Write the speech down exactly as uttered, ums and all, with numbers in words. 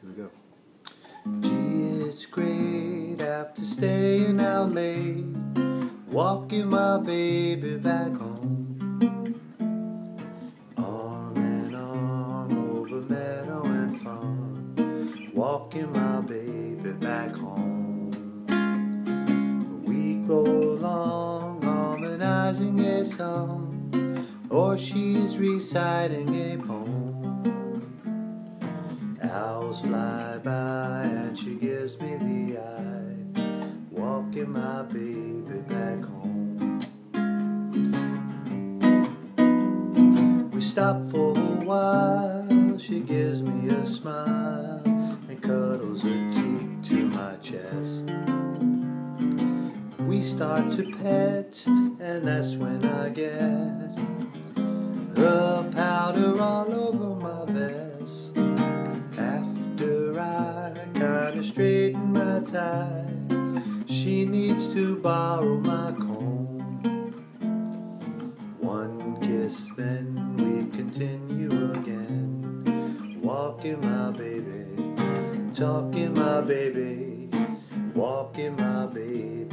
Here we go. Gee, it's great after staying out late, walking my baby back home. Arm in arm over meadow and farm, walking my baby back home. We go along harmonizing a song, or she's reciting a poem. Owls fly by and she gives me the eye, walking my baby back home. We stop for a while, she gives me a smile and cuddles her cheek to my chest. We start to pet, and that's when I get the powder all over my vest. After I kinda straighten my tie, she needs to borrow my comb. One kiss, then we continue again, walking my baby, talking my baby, walking my baby.